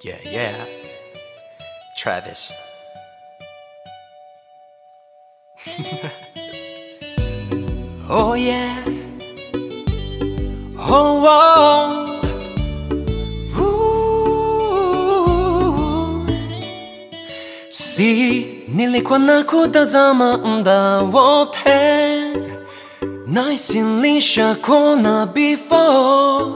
Yeah, yeah. Travys. Oh yeah. Oh, oh. Ooh. Si nilikuwa nakutazama muda wote, nahisi nilishakuona before.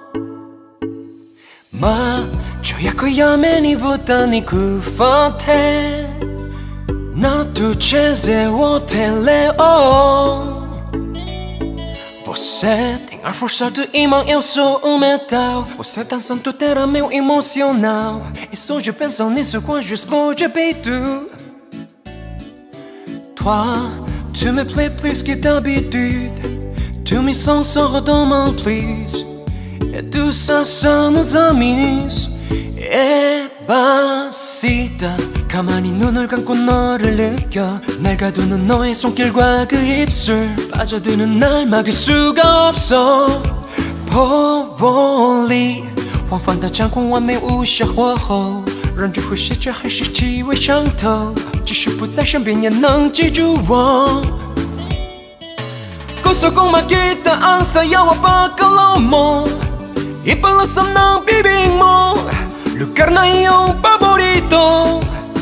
Macho yako yamenivuta nikufuate, na tucheze wote leo. Você tem ar forçado e mal, eu sou o metal. Você dançando tudo era meu emocional. E só de pensar nisso quando explode peito. Toi, tu me plais plus que d'habitude. Tu me sens sans redemander plus. Et tout ça sans nos amis. Despacito. 가만히 눈을 감고 너를 느껴. 날 가두는 너의 손길과 그 입술. 빠져드는 날 막을 수가 없어.破例黄泛的掌控完美无效火候，让这呼吸却还是气味相投。即使不在身边也能记住我。Gusto kong makita ang sayaw at pagkalaw mo. Ipalasam ng bibig mo, lugar na iyong paborito.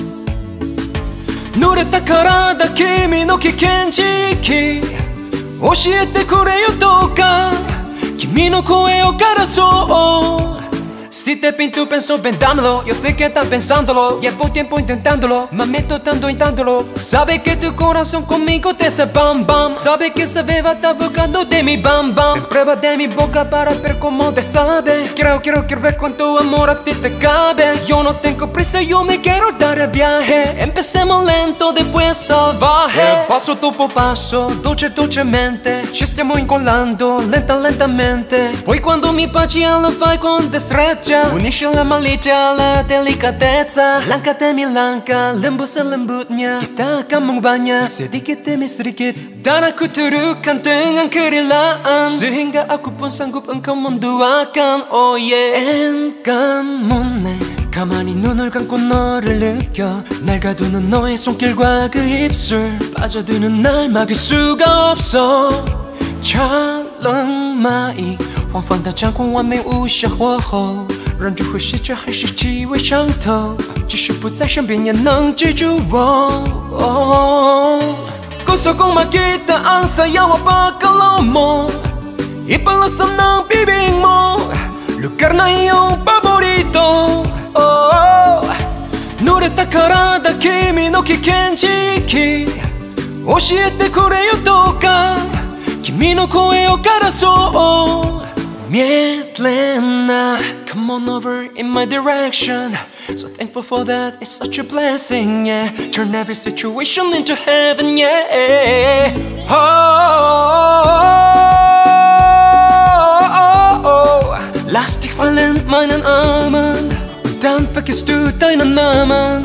濡れた体君の危険時期教えてくれよどうか君の声を枯らそう Si te pinto pienso ven dámelo. Yo sé que estás pensándolo. Llevo tiempo intentándolo. Me meto tanto intentándolo. Sabe que tu corazón conmigo te hace bam bam. Sabe que esa beba está buscando de mi bam bam. En prueba de mi boca para ver cómo te sabe. Quiero ver cuánto amor a ti te cabe. Yo no tengo prisa, yo me quiero dar el viaje. Empecemos lento, después salvaje. Paso tu por paso, dolcemente. Ci stiamo incollando, lentamente. Poi quando mi baci lo fai con destrezza. Unisce la malicia alla delicatezza. Langka demi langka, lembut selembutnya. Kita akan mengubahnya sedikit demi sedikit. Dan aku turukan dengan kerelaan, sehingga aku pun sanggup engkau menduakan. Oh yeah. 엔간문네 가만히 눈을 감고 너를 느껴. 날 가두는 너의 손길과 그 입술. 빠져드는 날 막을 수가 없어. 찰랑마이黄泛的掌控完美无效火候，让这呼吸却还是气味相投。即使不在身边也能记住我。Gusto kong makita ang sayaw at pagkalaw mo. Ipalasam ng bibig mo, lugar na iyong paborito.濡れた体君の危険時期教えてくれよどうか君の声を枯らそう。Medlena, come on over in my direction. So thankful for that, it's such a blessing, yeah. Turn every situation into heaven, yeah. Lass dich fallen in meinen Armen und dann vergisst du deinen Namen.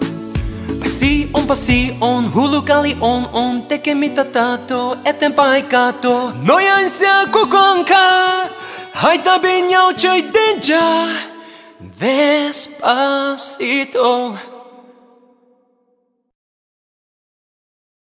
Passion, hulog alion, te que mi tatato, etem paikato. Noia ansia kukonka, hai tabi nhau chơi đến cha. Despacito.